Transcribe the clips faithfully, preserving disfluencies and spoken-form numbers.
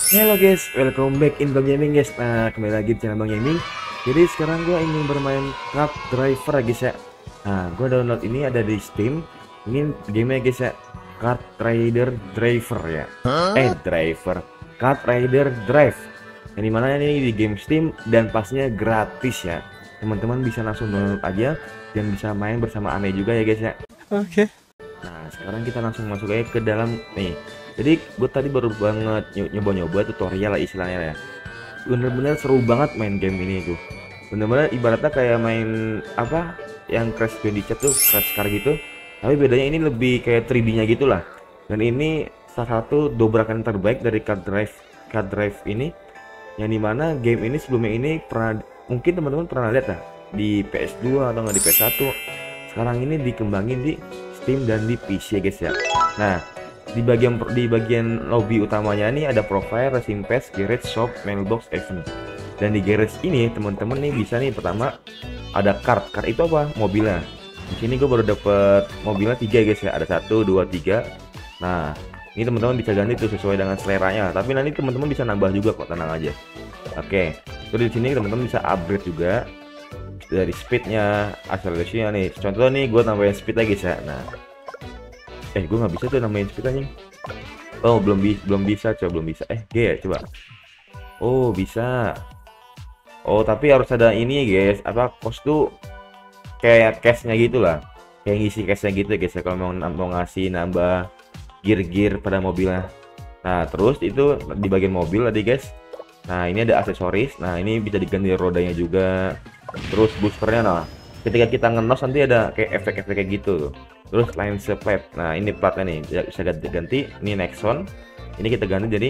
Halo guys, welcome back in Bang Gaming guys. Nah, kembali lagi di channel Bang Gaming. Jadi sekarang gue ingin bermain Kart Driver guys ya. Nah, gue download ini ada di Steam. Ini gamenya guys ya, Kart Rider Driver ya. Eh, Driver, Kart Rider Drive. Yang dimana ini di game Steam dan pastinya gratis ya. Teman-teman bisa langsung download aja dan bisa main bersama Ane juga ya guys ya. Oke. Nah, sekarang kita langsung masuk aja ke dalam nih. Jadi gue tadi baru banget nyoba-nyoba tutorial lah istilahnya ya. Bener-bener seru banget main game ini tuh. Bener-bener ibaratnya kayak main apa yang Crash Bandicoot tuh, Crash Car gitu. Tapi bedanya ini lebih kayak tiga D-nya gitu lah. Dan ini salah satu dobrakan terbaik dari Kart Drive, Kart Drive ini. Yang dimana game ini sebelumnya ini pernah, mungkin teman-teman pernah lihat lah di P S dua atau nggak di P S satu. Sekarang ini dikembangin di Steam dan di P C guys ya. Nah, di bagian di bagian lobby utamanya nih ada profile, racing pass, garage, shop, mailbox, event. Dan di garage ini teman-teman nih bisa nih pertama ada kart. Kart itu apa? Mobilnya. Di sini gue baru dapet mobilnya tiga guys ya. Ada satu, dua, tiga. Nah, ini teman-teman bisa ganti tuh sesuai dengan seleranya. Tapi nanti teman-teman bisa nambah juga kok, tenang aja. Oke. Terus di sini teman-teman bisa upgrade juga dari speednya, acceleration nih. Contoh nih gue tambahin speed lagi ya. Nah, eh gue nggak bisa tuh nambahin speed aja. Oh belum bisa, belum bisa coba belum bisa. Eh G ya coba. Oh bisa. Oh tapi harus ada ini guys. Apa cost tuh kayak cashnya gitu lah. Kayak ngisi cashnya gitu guys ya. Kalau mau, mau ngasih nambah gear-gear pada mobilnya. Nah terus itu di bagian mobil tadi guys. Nah ini ada aksesoris. Nah ini bisa diganti rodanya juga. Terus boosternya nah. Ketika kita ngenos nanti ada kayak efek-efek kayak gitu tuh. Terus line plate. Nah ini platnya nih bisa ganti-ganti. Ini Nexon. Ini kita ganti jadi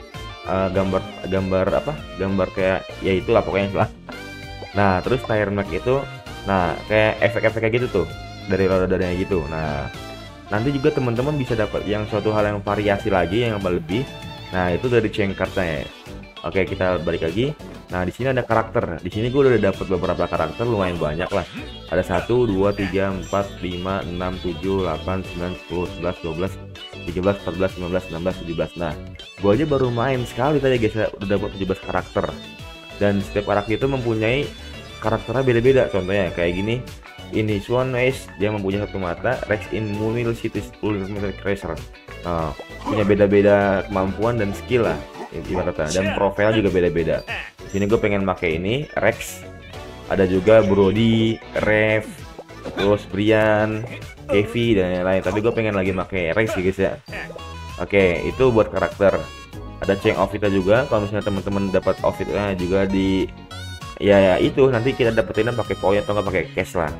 uh, gambar gambar apa? Gambar kayak ya itulah pokoknya lah. Nah terus tire mark itu, nah kayak efek-efek kayak gitu tuh dari roda-rodanya gitu. Nah nanti juga teman-teman bisa dapat yang suatu hal yang variasi lagi yang lebih. Nah itu dari chain cardnya ya. Oke kita balik lagi. Nah di sini ada karakter. Di sini gue udah dapat beberapa karakter lumayan banyak lah. Ada satu, dua, tiga, empat, lima, enam, tujuh, delapan, sembilan, sepuluh, sebelas, dua belas, tiga belas, empat belas, lima belas, enam belas, tujuh belas. Nah, gue aja baru main sekali tadi guys ya, udah dapat tujuh belas karakter. Dan setiap karakter itu mempunyai karakternya beda-beda. Contohnya kayak gini. Ini Swan Ace, dia mempunyai satu mata. Rex in Munil Cities Ultimate Crasher. Nah, punya beda-beda kemampuan dan skill lah. Ibaratnya. Dan profil juga beda-beda. Di sini gue pengen pakai ini Rex. Ada juga Brody, Rev, terus Brian, Kevi dan lain-lain. Tapi gue pengen lagi pakai Rex sih guys ya. Oke, itu buat karakter. Ada change outfitnya juga. Kalau misalnya teman-teman dapat outfitnya juga di, ya, ya itu nanti kita dapetinnya pakai poin atau nggak pakai cash lah.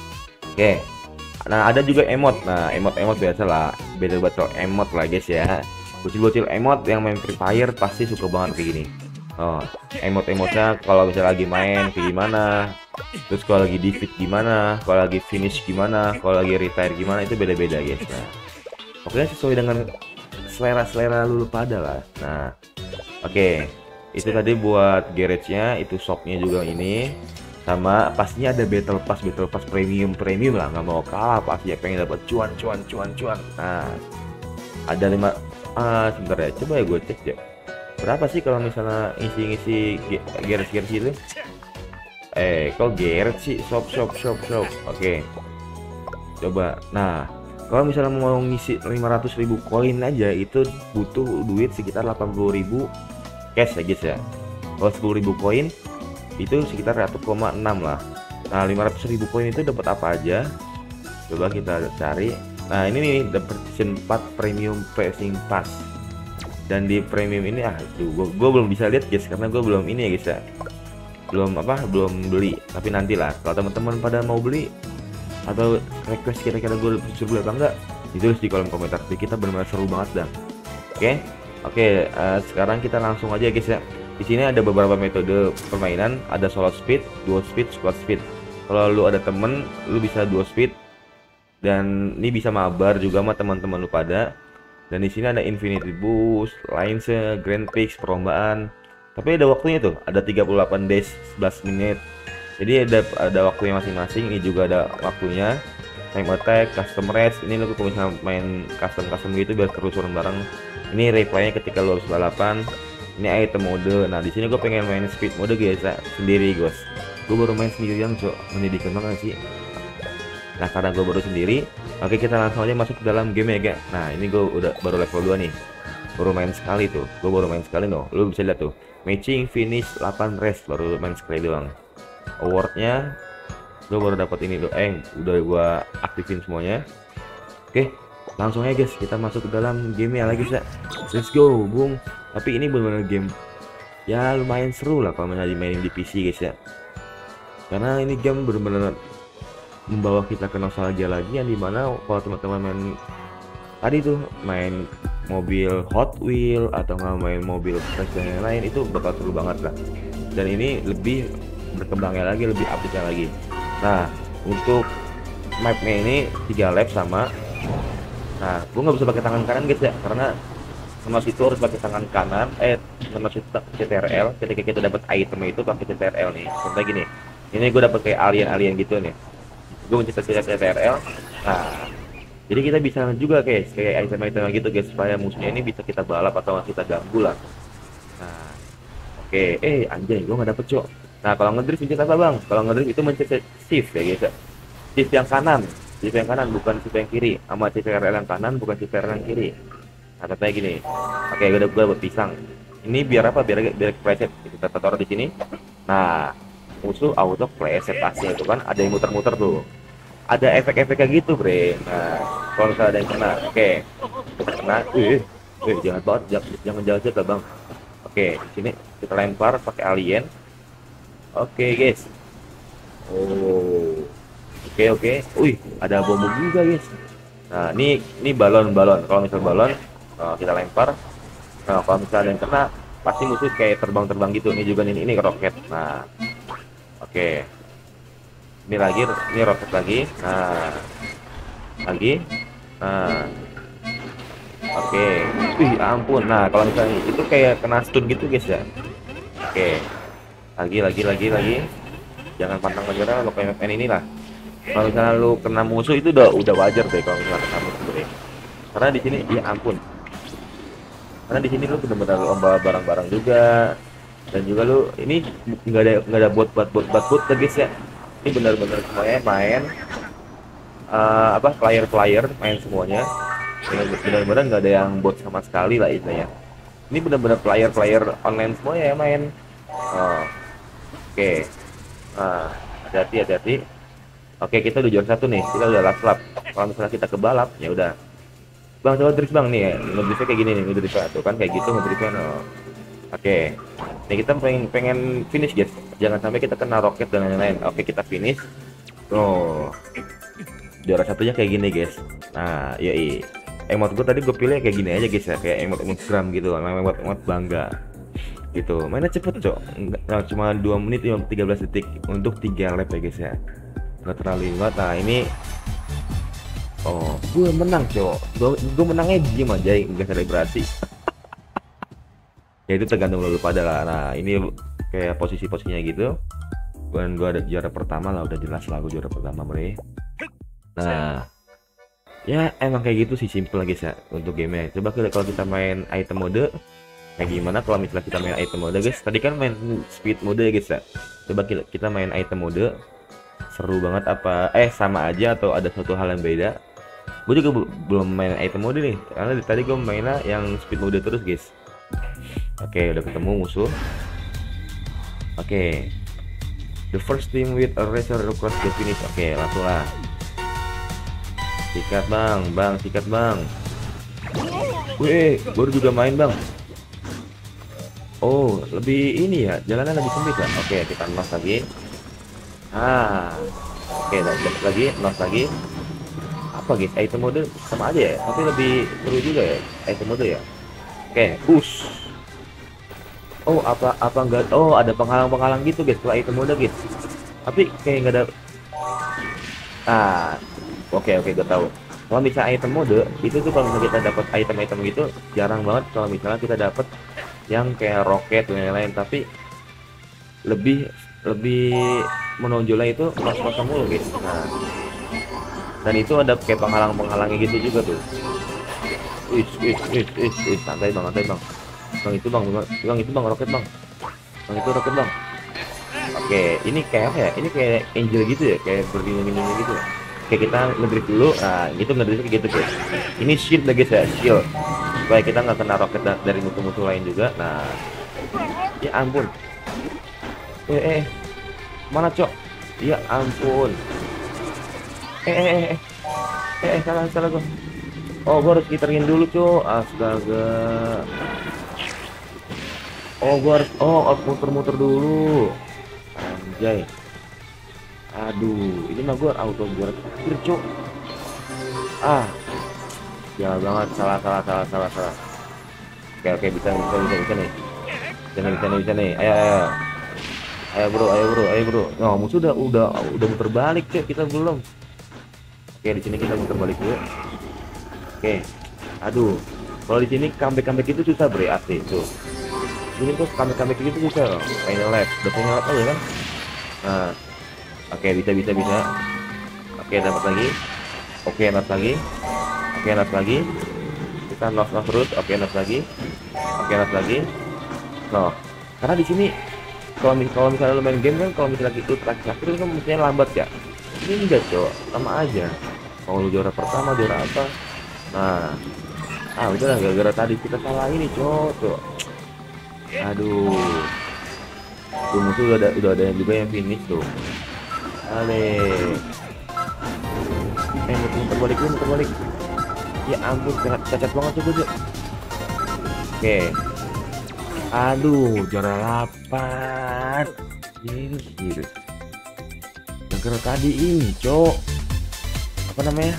Oke. Nah ada juga emot. Nah emot-emot biasa lah. Beda buat emot lah guys ya. Bocil-bocil emot yang main Free Fire pasti suka banget kayak gini. Oh, emot-emotnya kalau bisa lagi main kayak gimana, terus kalau lagi defeat gimana, kalau lagi finish gimana, kalau lagi retire gimana, itu beda-beda guys. Nah, pokoknya sesuai dengan selera-selera lulu pada lah. Nah, oke, okay. Itu tadi buat garage-nya, itu shop-nya juga ini, sama pastinya ada battle pass, battle pass premium premium lah, nggak mau kalah pasti ya, pengen dapat cuan cuan cuan cuan. Nah, ada lima, ah sebentar ya, coba ya gue cek ya. Berapa sih kalau misalnya ngisi-ngisi garage-garage itu? Eh, kok garage sih? Shop, shop, shop, shop. Oke. Coba. Nah, kalau misalnya mau ngisi lima ratus ribu koin aja itu butuh duit sekitar delapan puluh ribu cash ya guys ya. Kalau sepuluh ribu koin itu sekitar satu koma enam lah. Nah, lima ratus ribu koin itu dapat apa aja? Coba kita cari. Nah, ini nih dapat season empat premium pricing pass. Dan di premium ini ah gue belum bisa lihat guys karena gue belum ini ya guys ya, belum apa belum beli. Tapi nantilah kalau teman-teman pada mau beli atau request kira-kira gue suruh beli apa enggak, ditulis di kolom komentar. Jadi kita benar-benar seru banget dah. Oke oke uh, sekarang kita langsung aja guys ya. Di sini ada beberapa metode permainan, ada solo speed, duo speed, squad speed. Kalau lu ada temen lu bisa duo speed, dan ini bisa mabar juga sama teman-teman lu pada. Dan di sini ada Infinity Boost, Lines, Grand Prix, perlombaan. Tapi ada waktunya tuh, ada tiga puluh delapan days, sebelas menit. Jadi ada ada waktunya masing-masing. Ini juga ada waktunya. Time attack, custom race. Ini lo bisa main custom-custom gitu biar kerusuhan bareng. Ini replaynya ketika lo habis balapan. Ini item mode. Nah, di sini gue pengen main speed mode guys ya, sendiri guys. Gue baru main sendirian, cok. Menyedihkan banget sih. Nah, karena gue baru sendiri, oke kita langsung aja masuk ke dalam game ya, guys. Nah, ini gue udah baru level dua nih. Baru main sekali tuh. Gue baru main sekali loh. Lu bisa lihat tuh. Matching finish delapan race, baru main sekali doang. Awardnya gue baru dapat ini tuh. Eh, udah gue aktifin semuanya. Oke, langsung aja guys, kita masuk ke dalam game ya lagi, guys. Let's go, boom. Tapi ini benar-benar game ya lumayan seru lah kalau misalnya dimainin di P C, guys ya. Karena ini game benar-benar membawa kita ke nostalgia lagi, yang dimana kalau teman-teman main tadi tuh main mobil Hot Wheel atau nggak main mobil Crash dan lain-lain, itu bakal seru banget lah. Dan ini lebih berkembangnya lagi, lebih update lagi. Nah, untuk mapnya ini tiga lap sama. Nah, gua nggak bisa pakai tangan kanan guys ya, karena sama situ harus pakai tangan kanan. Eh, sama situ C T R L. Ketika kita dapat item itu pakai C T R L nih. Contohnya gini, ini gue dapat kayak alien-alien gitu nih. Gue mencet C T R L. Nah, jadi kita bisa juga guys kayak item-item gitu guys, supaya musuhnya ini bisa kita balap atau kita ganggu lah. Nah, oke, okay. eh anjay, gue nggak dapet cok. Nah, kalau ngedrift mencet apa bang? Kalau ngedrift itu mencet shift ya guys. Shift yang kanan, shift yang kanan bukan shift yang kiri. Sama C T R L yang kanan bukan C T R L yang kiri. Nah, contohnya gini. Oke, okay, gue udah gue buat pisang. Ini biar apa? Biar biar preset. Kita taruh di sini. Nah, musuh auto preset pasti itu kan ada yang muter-muter tuh. Ada efek-efek kayak gitu bre. Nah, kalau misalnya ada yang kena, oke okay. Kena, eh, eh jangan banget, jangan jangan jauh lah bang. Oke, okay, di sini kita lempar pakai alien. Oke okay, guys. Oh, oke okay, oke. Okay. Wih, ada bom juga guys. Nah, ini ini balon-balon. Kalau misal balon, uh, kita lempar. Nah, kalau misalnya ada yang kena, pasti musuh kayak terbang-terbang gitu. Ini juga ini ini roket. Nah, oke. Okay. Ini lagi, ini roket lagi. Nah, lagi. Nah, oke. Okay. Wih, ampun. Nah, kalau misalnya itu kayak kena stun gitu guys ya. Oke. Okay. Lagi, lagi, lagi, lagi. Jangan pantang menyerah lo kayak main inilah. Kalau misalnya lu kena musuh itu udah udah wajar deh kalau misalnya kena musuh deh. Karena di sini, ya ampun. Karena di sini lu benar-benar lomba barang-barang juga. Dan juga lu ini nggak ada nggak ada bot bot bot bot bot guys ya. Ini benar-benar semuanya main uh, apa player-player main semuanya. Benar-benar nggak ada yang bot sama sekali lah istilahnya. Ini benar-benar player-player online semuanya ya main. Oh, oke. Okay. Nah, hati-hati hati-hati. Oke, kita udah juara satu nih. Kita udah last lap. Kalau misalnya kita ke balap, ya udah. Bang, coba drift bang nih ya. Ngedriftnya kayak gini nih, ngedriftnya tuh kan kayak gitu ngedriftnya. Oh. Oke. Nih kita pengen pengen finish guys. Jangan sampai kita kena roket dan lain-lain. Oke, kita finish. Oh. Juara satunya kayak gini guys. Nah, ya iya. Emot gue tadi gue pilih kayak gini aja guys ya, kayak emot-emot gram gitu, emot emot bangga. Gitu. Mainnya cepet, Cok. Nah, cuma dua menit tiga belas detik untuk tiga lap ya guys ya. Nggak terlalu lewat. Nah ini oh gue menang cok, gue, gue menangnya diem aja nggak selebrasi. Ya itu tergantung lu pada lah. Nah ini kayak posisi-posisinya gitu. Dan gue ada juara pertama lah, udah jelas lah gue juara pertama bre. Nah ya emang kayak gitu sih, simple guys ya untuk gamenya. Coba kalau kita main item mode kayak gimana kalau misalnya kita main item mode guys. Tadi kan main speed mode ya guys ya. Coba kita main item mode, seru banget apa eh sama aja atau ada suatu hal yang beda. Gue juga belum main item mode nih, karena tadi gue mainnya yang speed mode terus guys. Oke, udah ketemu musuh. Oke, the first team with a racer across the finish. Oke, langsung lah. Sikat bang, bang sikat bang. Wih, baru juga main bang. Oh, lebih ini ya, jalannya lebih sempit ya. Oke, kita nos lagi. Ah, oke, dapat lagi, nos lagi. Apa guys, item mode sama aja ya, tapi lebih seru juga ya item mode ya. Oke, push. Oh, apa apa enggak? Oh, ada penghalang-penghalang gitu guys setelah item mode guys. Tapi kayak nggak ada. Ah, oke oke, gue tahu. Kalau misalnya item mode itu tuh kalau misalnya kita dapat item-item gitu jarang banget kalau misalnya kita dapat yang kayak roket dan lain-lain, tapi lebih lebih menonjolnya itu kos-kosan mulu guys. Nah, dan itu ada kayak penghalang-penghalangnya gitu juga tuh. Wih, wih, wih, wih, wih, santai bang, santai bang. Bang itu bang, bang, bang itu bang roket bang. Bang itu roket bang. Oke, ini kayak apa ya? Ini kayak angel gitu ya, kayak berdinding-dinding gitu. Kayak kita ngedrift dulu, nah gitu ngedrift kayak gitu guys. Ini shield ya guys ya, shield. Supaya kita nggak kena roket da- dari musuh-musuh lain juga. Nah, ya ampun. Eh, eh, eh. Mana cok? Ya ampun. Eh, eh, eh, eh, eh, eh, salah, salah gua. Oh, gua harus gitarin dulu cok. Astaga. Oh, gua harus, oh, harus muter-muter dulu. Anjay. Aduh, ini mah gua auto gua terakhir cok. Ah, jalan banget, salah, salah, salah, salah, salah. Oke, oke, bisa, bisa, bisa, bisa nih. Bisa nih, bisa nih, bisa nih. Ayo, ayo, ayo bro, ayo bro, ayo bro. Oh, musuh udah, udah, udah muter balik cok, kita belum. Oke, di sini kita muter balik dulu. Oke, aduh, kalau di sini comeback comeback itu susah bre, asli tuh. Ini tuh comeback comeback itu susah loh. Final lap, udah final lap aja kan? Nah, oke, bisa, bisa, bisa. Oke, dapat lagi. Oke, dapat lagi. Oke, dapat lagi. Kita nos nos terus. Oke, nos lagi. Oke, nos lagi. No, karena di sini kalau mis kalau misalnya lo main game kan, kalau misalnya itu terakhir-terakhir itu kan mestinya lambat ya. Ini enggak cok, sama aja. Mau lu juara pertama, juara apa? Nah, ah udah lah, gara-gara tadi kita salah ini cok, cok. Aduh, tuh musuh udah ada, udah ada yang juga yang finish tuh. Ale, eh muter, muter balik dulu, muter balik. Ya ampun, sangat cacat banget tuh cok. Oke, aduh, juara delapan. Virus, virus. Gara-gara tadi ini cok, apa namanya?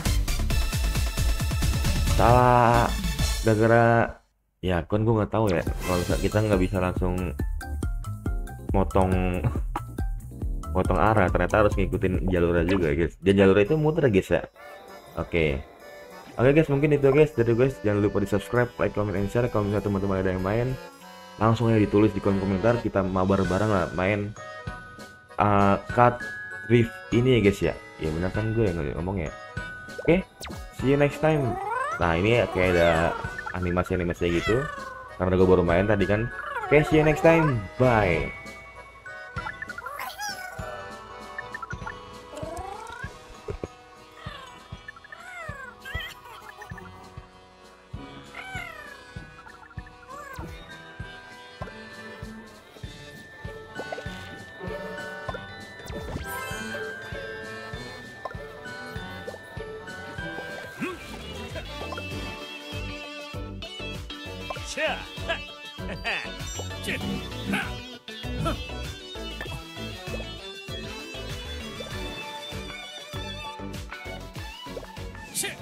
Salah, gara-gara ya kan gue nggak tahu ya, kalau misalnya kita nggak bisa langsung motong motong arah, ternyata harus ngikutin jalurnya juga guys, dan jalur itu muter guys ya. Oke, oke guys, mungkin itu guys dari guys. Jangan lupa di subscribe, like, comment, and share. Kalau misalnya teman-teman ada yang main, langsung aja ditulis di kolom komentar, kita mabar bareng lah main uh, cut rift ini ya guys ya. Ya benar kan gue yang ngomong ya. Oke, see you next time. Nah ini kayak ada animasi-animasi gitu, karena gue baru main tadi kan. Oke, see you next time, bye. Cha! Ha! Ha! Ha! Chip! Ha! Huh! Chip!